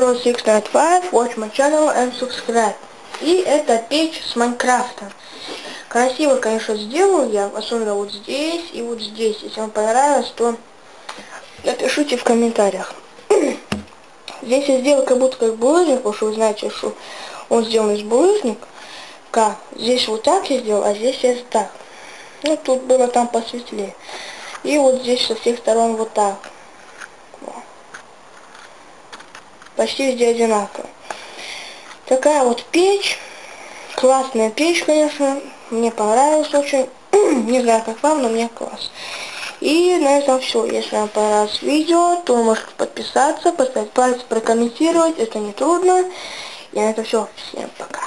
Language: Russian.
00695, watch my channel and subscribe. И это печь с Майнкрафтом. Красиво, конечно, сделал я, особенно вот здесь и вот здесь. Если вам понравилось, то напишите в комментариях. Здесь я сделал как будто как булыжник, потому что вы знаете, что он сделан из булыжника. Здесь вот так я сделал, а здесь я так. Ну, тут было там посветлее. И вот здесь со всех сторон вот так. Почти везде одинаково. Такая вот печь. Классная печь, конечно. Мне понравилась очень. Не знаю, как вам, но мне класс. И на этом все. Если вам понравилось видео, то можете подписаться, поставить палец, прокомментировать. Это не трудно. И на этом все. Всем пока.